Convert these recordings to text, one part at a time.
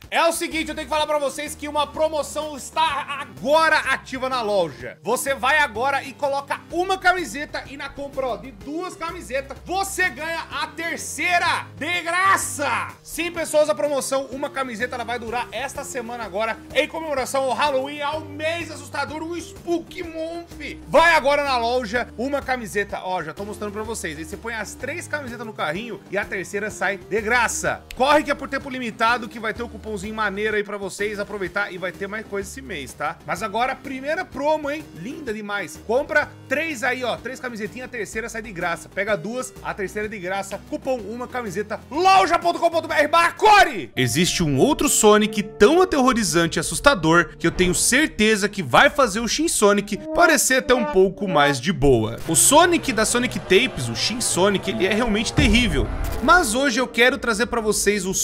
É o seguinte, eu tenho que falar pra vocês que uma promoção está agora ativa na loja. Você vai agora e coloca uma camiseta e na compra, ó, de 2 camisetas, você ganha a terceira de graça. Sim, pessoas, a promoção, uma camiseta, ela vai durar esta semana agora, em comemoração ao Halloween, ao mês assustador, o Spook Month. Vai agora na loja, uma camiseta, ó, já tô mostrando pra vocês. Aí você põe as 3 camisetas no carrinho e a terceira sai de graça. Corre que é por tempo limitado, que vai ter um cupomzinho maneiro aí pra vocês aproveitar e vai ter mais coisa esse mês, tá? Mas agora, primeira promo, hein? Linda demais. Compra 3 aí, ó, 3 camisetinhas, a terceira sai de graça. Pega 2, a terceira de graça. Cupom uma camiseta, loja.com.br/Core. Existe um outro Sonic tão aterrorizante e assustador que eu tenho certeza que vai fazer o Shin Sonic parecer até um pouco mais de boa. O Sonic da Sonic Tapes, o Shin Sonic, ele é realmente terrível. Mas hoje eu quero trazer pra vocês o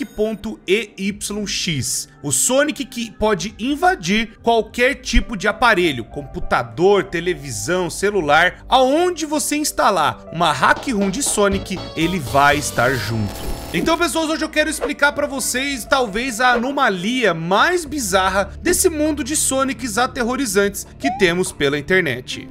Sonic.EYX. O Sonic que pode invadir qualquer tipo de aparelho, computador, televisão, celular, aonde você instalar uma hack ROM de Sonic, ele vai estar junto. Então, pessoas, hoje eu quero explicar pra vocês talvez a anomalia mais bizarra desse mundo de Sonics aterrorizantes que temos pela internet.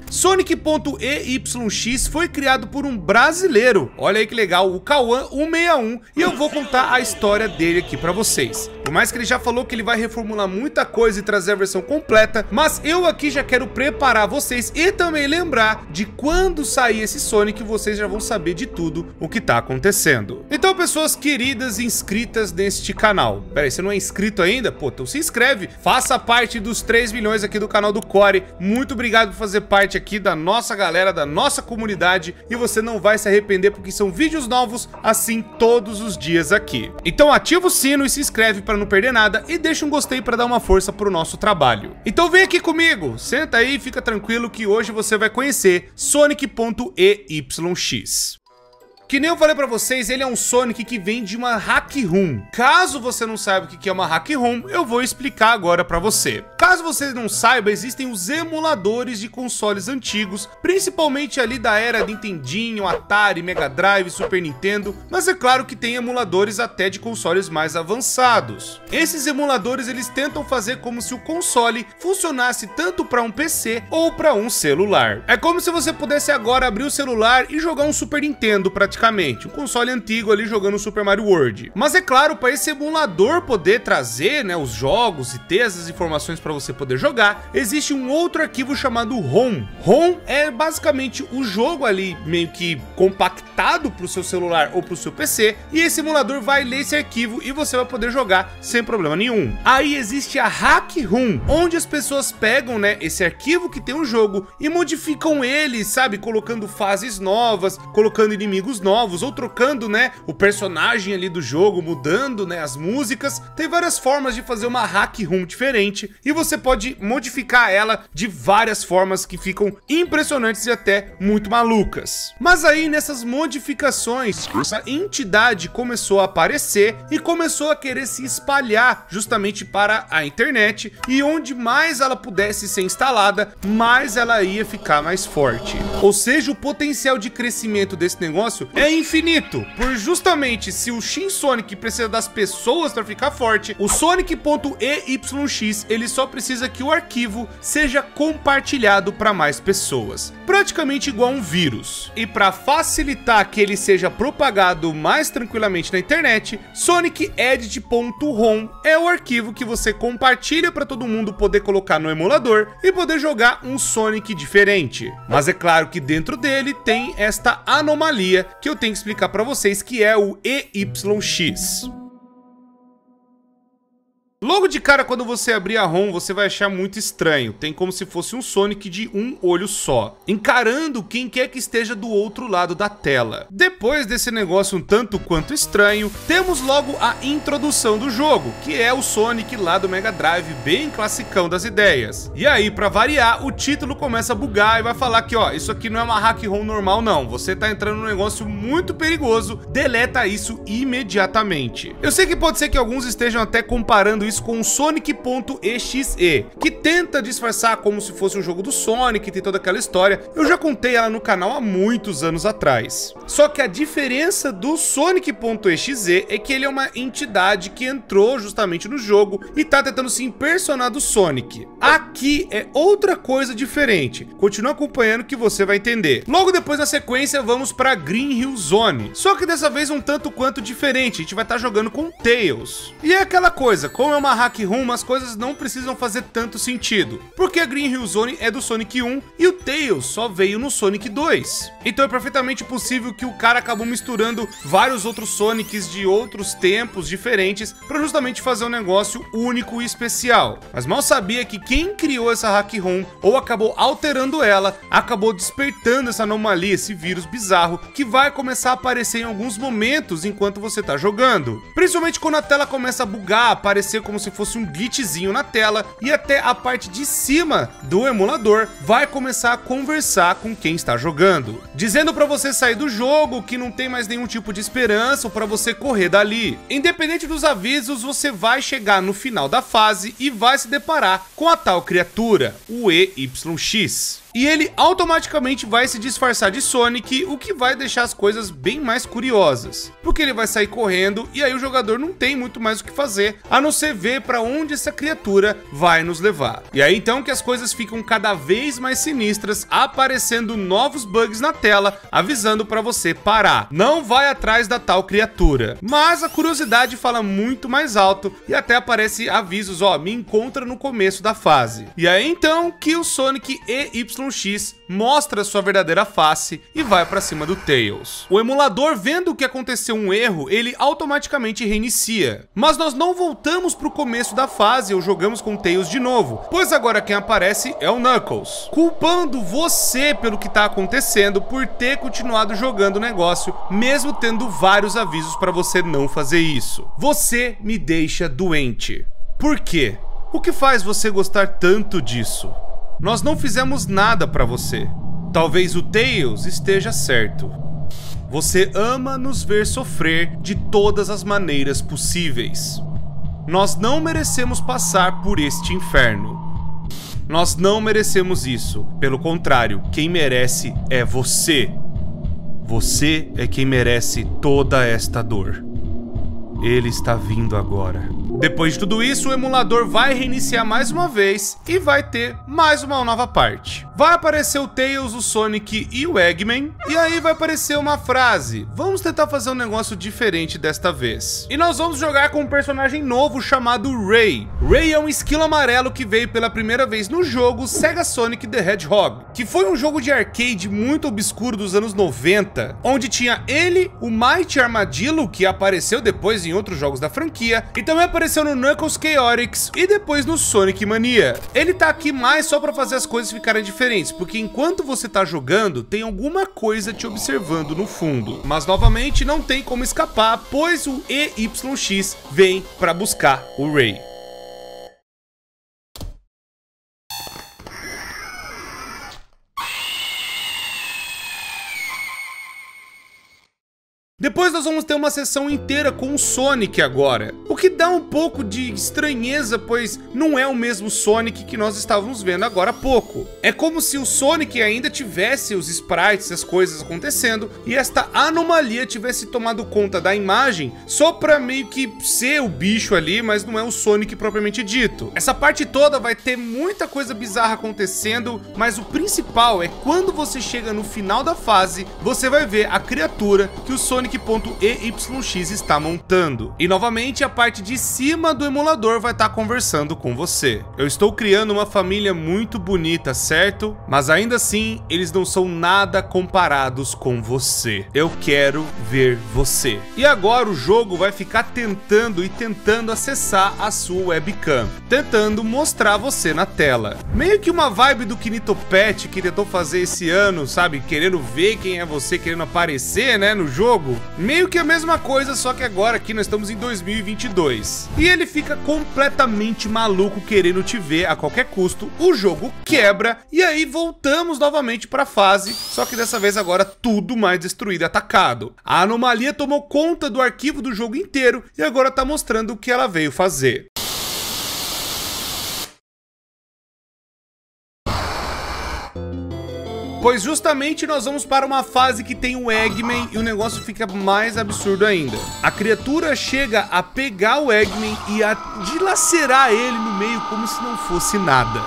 Sonic.EYX foi criado por um brasileiro, olha aí que legal, o Cauã161, e eu vou contar a história dele aqui pra vocês. Por mais que ele já falou que ele vai reformular muita coisa e trazer a versão completa, mas eu aqui já quero preparar vocês e também lembrar de quando sair esse Sonic, vocês já vão saber de tudo o que tá acontecendo. Então, pessoas queridas inscritas neste canal, pera aí, você não é inscrito ainda? Pô, então se inscreve, faça parte dos 3 milhões aqui do canal do Core. Muito obrigado por fazer parte aqui da nossa galera, da nossa comunidade, e você não vai se arrepender porque são vídeos novos assim todos os dias aqui. Então ativa o sino e se inscreve para não perder nada e deixa um gostei para dar uma força pro nosso trabalho. Então vem aqui comigo, senta aí e fica tranquilo que hoje você vai conhecer Sonic.EYX. Que nem eu falei pra vocês, ele é um Sonic que vem de uma hack ROM. Caso você não saiba o que é uma hack ROM, eu vou explicar agora pra você. Caso você não saiba, existem os emuladores de consoles antigos, principalmente ali da era Nintendinho, Atari, Mega Drive, Super Nintendo, mas é claro que tem emuladores até de consoles mais avançados. Esses emuladores, eles tentam fazer como se o console funcionasse tanto para um PC ou para um celular. É como se você pudesse agora abrir o celular e jogar um Super Nintendo praticamente, um console antigo ali jogando Super Mario World. Mas é claro, para esse emulador poder trazer, né, os jogos e ter essas informações para você poder jogar, existe um outro arquivo chamado ROM. ROM é basicamente o jogo ali meio que compactado para o seu celular ou para o seu PC, e esse emulador vai ler esse arquivo e você vai poder jogar sem problema nenhum. Aí existe a hack ROM, onde as pessoas pegam, né, esse arquivo que tem um jogo e modificam ele, sabe, colocando fases novas, colocando inimigos novos, ou trocando, né, o personagem ali do jogo, mudando, né, as músicas. Tem várias formas de fazer uma hack ROM diferente e você pode modificar ela de várias formas que ficam impressionantes e até muito malucas. Mas aí nessas modificações, essa entidade começou a aparecer e começou a querer se espalhar justamente para a internet, e onde mais ela pudesse ser instalada, mais ela ia ficar mais forte. Ou seja, o potencial de crescimento desse negócio é infinito, por justamente se o Shin Sonic precisa das pessoas para ficar forte, o Sonic.EYX ele só precisa que o arquivo seja compartilhado para mais pessoas, praticamente igual um vírus. E para facilitar que ele seja propagado mais tranquilamente na internet, SonicEdit.ROM é o arquivo que você compartilha para todo mundo poder colocar no emulador e poder jogar um Sonic diferente. Mas é claro que dentro dele tem esta anomalia que eu tenho que explicar para vocês, que é o EYX. Logo de cara, quando você abrir a ROM, você vai achar muito estranho. Tem como se fosse um Sonic de um olho só, encarando quem quer que esteja do outro lado da tela. Depois desse negócio um tanto quanto estranho, temos logo a introdução do jogo, que é o Sonic lá do Mega Drive, bem classicão das ideias. E aí, pra variar, o título começa a bugar e vai falar que, ó, isso aqui não é uma hack ROM normal não, você tá entrando num negócio muito perigoso, deleta isso imediatamente. Eu sei que pode ser que alguns estejam até comparando isso vez com o Sonic.exe, que tenta disfarçar como se fosse um jogo do Sonic, tem toda aquela história. Eu já contei ela no canal há muitos anos atrás. Só que a diferença do Sonic.exe é que ele é uma entidade que entrou justamente no jogo e tá tentando se impersonar do Sonic. Aqui é outra coisa diferente. Continua acompanhando que você vai entender. Logo depois, na sequência, vamos para Green Hill Zone. Só que dessa vez um tanto quanto diferente. A gente vai estar jogando com Tails. E é aquela coisa, como é uma hack room, as coisas não precisam fazer tanto sentido. Porque a Green Hill Zone é do Sonic 1 e o Tails só veio no Sonic 2. Então é perfeitamente possível que o cara acabou misturando vários outros Sonics de outros tempos diferentes para justamente fazer um negócio único e especial. Mas mal sabia que quem criou essa hack room ou acabou alterando ela, acabou despertando essa anomalia, esse vírus bizarro que vai começar a aparecer em alguns momentos enquanto você tá jogando. Principalmente quando a tela começa a bugar, aparecer como se fosse um glitchzinho na tela e até a parte de cima do emulador vai começar a conversar com quem está jogando, dizendo para você sair do jogo, que não tem mais nenhum tipo de esperança ou para você correr dali. Independente dos avisos, você vai chegar no final da fase e vai se deparar com a tal criatura, o EYX. E ele automaticamente vai se disfarçar de Sonic, o que vai deixar as coisas bem mais curiosas. Porque ele vai sair correndo e aí o jogador não tem muito mais o que fazer, a não ser ver para onde essa criatura vai nos levar. E aí então que as coisas ficam cada vez mais sinistras, aparecendo novos bugs na tela, avisando para você parar. Não vai atrás da tal criatura. Mas a curiosidade fala muito mais alto e até aparece avisos, ó, me encontra no começo da fase. E aí então que o Sonic EYX mostra sua verdadeira face e vai pra cima do Tails. O emulador, vendo que aconteceu um erro, ele automaticamente reinicia. Mas nós não voltamos pro começo da fase ou jogamos com o Tails de novo, pois agora quem aparece é o Knuckles, culpando você pelo que tá acontecendo por ter continuado jogando o negócio, mesmo tendo vários avisos pra você não fazer isso. Você me deixa doente. Por quê? O que faz você gostar tanto disso? Nós não fizemos nada pra você. Talvez o Tails esteja certo. Você ama nos ver sofrer de todas as maneiras possíveis. Nós não merecemos passar por este inferno. Nós não merecemos isso. Pelo contrário, quem merece é você. Você é quem merece toda esta dor. Ele está vindo agora. Depois de tudo isso, o emulador vai reiniciar mais uma vez e vai ter mais uma nova parte. Vai aparecer o Tails, o Sonic e o Eggman, e aí vai aparecer uma frase: vamos tentar fazer um negócio diferente desta vez. E nós vamos jogar com um personagem novo chamado Ray. Ray é um esquilo amarelo que veio pela primeira vez no jogo Sega Sonic the Hedgehog, que foi um jogo de arcade muito obscuro dos anos 90, onde tinha ele, o Mighty Armadillo, que apareceu depois em outros jogos da franquia, e também apareceu no Knuckles Chaotix e depois no Sonic Mania. Ele tá aqui mais só pra fazer as coisas ficarem diferentes, porque enquanto você tá jogando, tem alguma coisa te observando no fundo. Mas novamente não tem como escapar, pois o EYX vem pra buscar o Ray. Depois nós vamos ter uma sessão inteira com o Sonic agora, o que dá um pouco de estranheza, pois não é o mesmo Sonic que nós estávamos vendo agora há pouco. É como se o Sonic ainda tivesse os sprites, as coisas acontecendo, e esta anomalia tivesse tomado conta da imagem só pra meio que ser o bicho ali, mas não é o Sonic propriamente dito. Essa parte toda vai ter muita coisa bizarra acontecendo, mas o principal é quando você chega no final da fase, você vai ver a criatura que o Sonic.eYX está montando. E novamente a parte de cima do emulador vai estar conversando com você. Eu estou criando uma família muito bonita, certo? Mas ainda assim, eles não são nada comparados com você. Eu quero ver você. E agora o jogo vai ficar tentando acessar a sua webcam, tentando mostrar você na tela. Meio que uma vibe do Kinitopet que tentou fazer esse ano, sabe? Querendo ver quem é você, querendo aparecer, né, no jogo. Meio que a mesma coisa, só que agora aqui nós estamos em 2022. E ele fica completamente maluco querendo te ver a qualquer custo, o jogo quebra e aí voltamos novamente para a fase, só que dessa vez agora tudo mais destruído e atacado. A anomalia tomou conta do arquivo do jogo inteiro e agora tá mostrando o que ela veio fazer. pois justamente nós vamos para uma fase que tem o Eggman e o negócio fica mais absurdo ainda. A criatura chega a pegar o Eggman e a dilacerar ele no meio como se não fosse nada.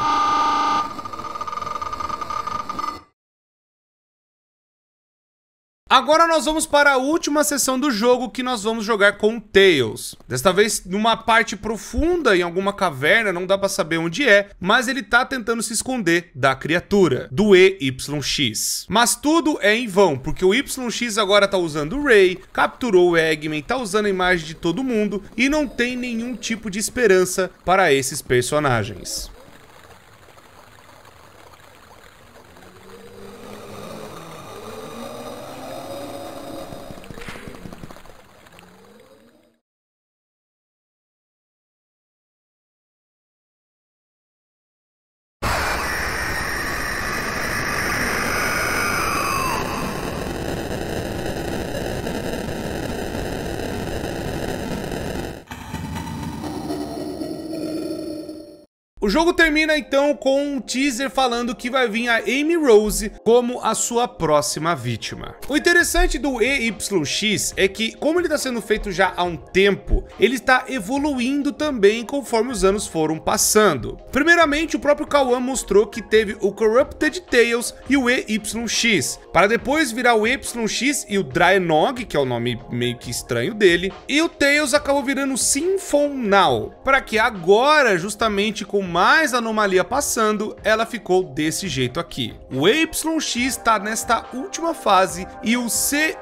Agora nós vamos para a última sessão do jogo, que nós vamos jogar com o Tails. Desta vez numa parte profunda, em alguma caverna, não dá pra saber onde é, mas ele tá tentando se esconder da criatura, do EYX. Mas tudo é em vão, porque o YX agora tá usando o Ray, capturou o Eggman, tá usando a imagem de todo mundo e não tem nenhum tipo de esperança para esses personagens. O jogo termina então com um teaser falando que vai vir a Amy Rose como a sua próxima vítima. O interessante do EYX é que, como ele está sendo feito já há um tempo, ele está evoluindo também conforme os anos foram passando. Primeiramente, o próprio Kawan mostrou que teve o Corrupted Tails e o EYX, para depois virar o EYX e o Draenog, que é o nome meio que estranho dele, e o Tails acabou virando o Symphonal, para que agora, justamente com mais anomalia passando, ela ficou desse jeito aqui. O EYX está nesta última fase e o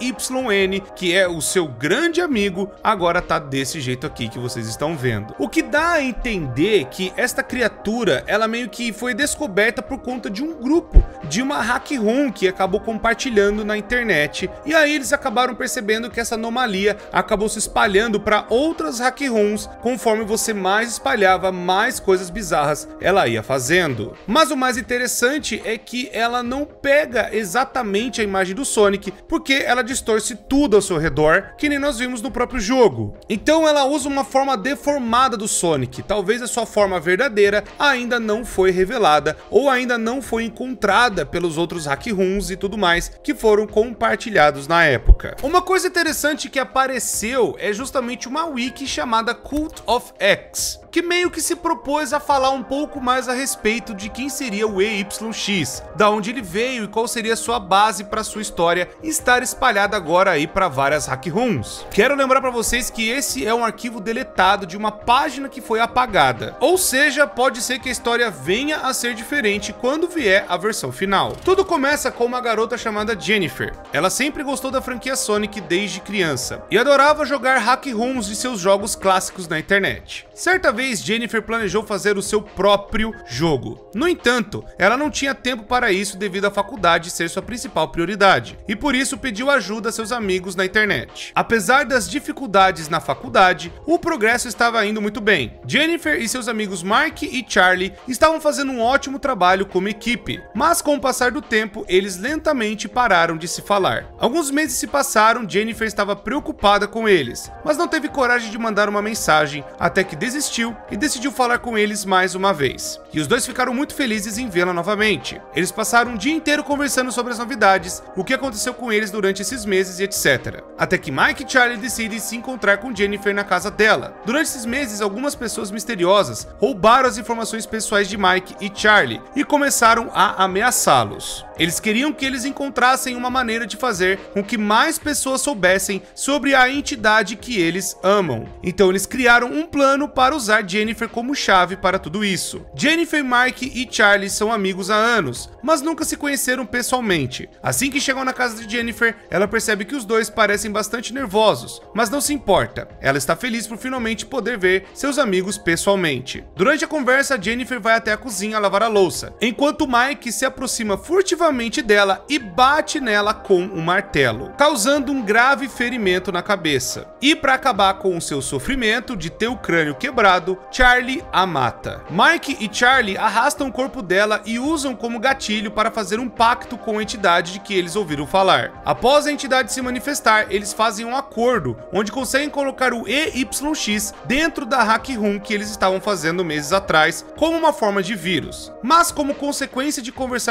CYN, que é o seu grande amigo, agora tá desse jeito aqui que vocês estão vendo. O que dá a entender que esta criatura, ela meio que foi descoberta por conta de um grupo, de uma hack room que acabou compartilhando na internet, e aí eles acabaram percebendo que essa anomalia acabou se espalhando para outras hack rooms. Conforme você mais espalhava, mais coisas bizarras ela ia fazendo. Mas o mais interessante é que ela não pega exatamente a imagem do Sonic, porque ela distorce tudo ao seu redor, que nem nós vimos no próprio jogo. Então ela usa uma forma deformada do Sonic. Talvez a sua forma verdadeira ainda não foi revelada, ou ainda não foi encontrada pelos outros hack rooms e tudo mais que foram compartilhados na época. Uma coisa interessante que apareceu é justamente uma wiki chamada Cult of X, que meio que se propôs a falar um pouco mais a respeito de quem seria o EYX, da onde ele veio e qual seria sua base para sua história estar espalhada agora aí para várias hack rooms. Quero lembrar para vocês que esse é um arquivo deletado de uma página que foi apagada, ou seja, pode ser que a história venha a ser diferente quando vier a versão final. Tudo começa com uma garota chamada Jennifer. Ela sempre gostou da franquia Sonic desde criança e adorava jogar hack rooms de seus jogos clássicos na internet. Certa vez, Jennifer planejou fazer o seu próprio jogo. No entanto, ela não tinha tempo para isso devido à faculdade ser sua principal prioridade, e por isso pediu ajuda a seus amigos na internet. Apesar das dificuldades na faculdade, o progresso estava indo muito bem. Jennifer e seus amigos Mark e Charlie estavam fazendo um ótimo trabalho como equipe, mas com o passar do tempo, eles lentamente pararam de se falar. Alguns meses se passaram, Jennifer estava preocupada com eles, mas não teve coragem de mandar uma mensagem, até que desistiu e decidiu falar com eles mais uma vez. E os dois ficaram muito felizes em vê-la novamente. Eles passaram o dia inteiro conversando sobre as novidades, o que aconteceu com eles durante esses meses e etc. Até que Mike e Charlie decidem se encontrar com Jennifer na casa dela. Durante esses meses, algumas pessoas misteriosas roubaram as informações pessoais de Mike e Charlie e começaram a ameaçá-los. Eles queriam que eles encontrassem uma maneira de fazer com que mais pessoas soubessem sobre a entidade que eles amam. Então eles criaram um plano para usar Jennifer como chave para tudo isso. Jennifer, Mark e Charlie são amigos há anos, mas nunca se conheceram pessoalmente. Assim que chegam na casa de Jennifer, ela percebe que os dois parecem bastante nervosos, mas não se importa. Ela está feliz por finalmente poder ver seus amigos pessoalmente. Durante a conversa, Jennifer vai até a cozinha lavar a louça, enquanto Mike se aproxima furtivamente dela e bate nela com um martelo, causando um grave ferimento na cabeça. E para acabar com o seu sofrimento de ter o crânio quebrado, Charlie a mata. Mike e Charlie arrastam o corpo dela e usam como gatilho para fazer um pacto com a entidade de que eles ouviram falar. Após a entidade se manifestar, eles fazem um acordo, onde conseguem colocar o EYX dentro da hack room que eles estavam fazendo meses atrás, como uma forma de vírus. Mas como consequência de conversar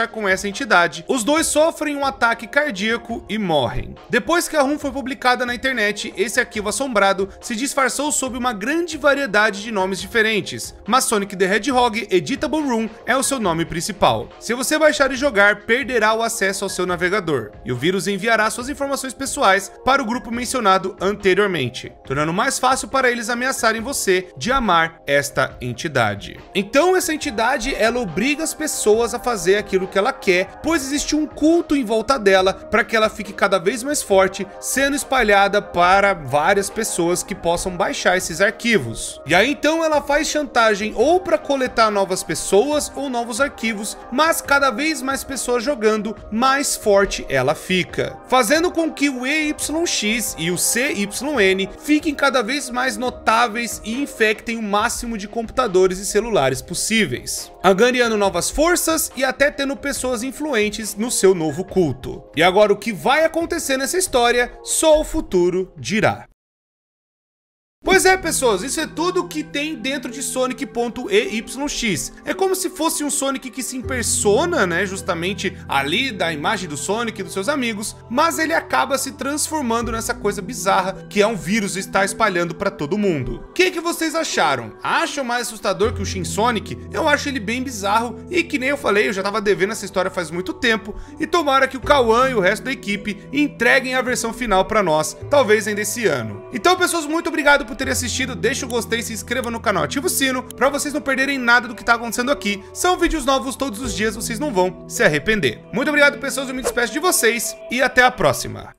conversar com essa entidade. Os dois sofrem um ataque cardíaco e morrem. Depois que a ROM foi publicada na internet, esse arquivo assombrado se disfarçou sob uma grande variedade de nomes diferentes, mas Sonic the Hedgehog Editable Room é o seu nome principal. Se você baixar e jogar, perderá o acesso ao seu navegador, e o vírus enviará suas informações pessoais para o grupo mencionado anteriormente, tornando mais fácil para eles ameaçarem você de amar esta entidade. Então essa entidade, ela obriga as pessoas a fazer aquilo que ela quer, pois existe um culto em volta dela para que ela fique cada vez mais forte, sendo espalhada para várias pessoas que possam baixar esses arquivos. E aí então ela faz chantagem ou para coletar novas pessoas ou novos arquivos, mas cada vez mais pessoas jogando, mais forte ela fica, fazendo com que o EYX e o CYN fiquem cada vez mais notáveis e infectem o máximo de computadores e celulares possíveis, angariando novas forças e até tendo pessoas influentes no seu novo culto. E agora o que vai acontecer nessa história, só o futuro dirá. Pois é, pessoas, isso é tudo que tem dentro de Sonic.EYX. É como se fosse um Sonic que se impersona, né, justamente ali da imagem do Sonic e dos seus amigos, mas ele acaba se transformando nessa coisa bizarra que é um vírus e está espalhando para todo mundo. O que vocês acharam? Acham mais assustador que o Shin Sonic? Eu acho ele bem bizarro e, que nem eu falei, eu já tava devendo essa história faz muito tempo, e tomara que o Cauã e o resto da equipe entreguem a versão final para nós, talvez ainda esse ano. Então, pessoas, muito obrigado por terem assistido, deixa o gostei, se inscreva no canal, ativa o sino para vocês não perderem nada do que tá acontecendo aqui. São vídeos novos todos os dias, vocês não vão se arrepender. Muito obrigado, pessoas, eu me despeço de vocês e até a próxima.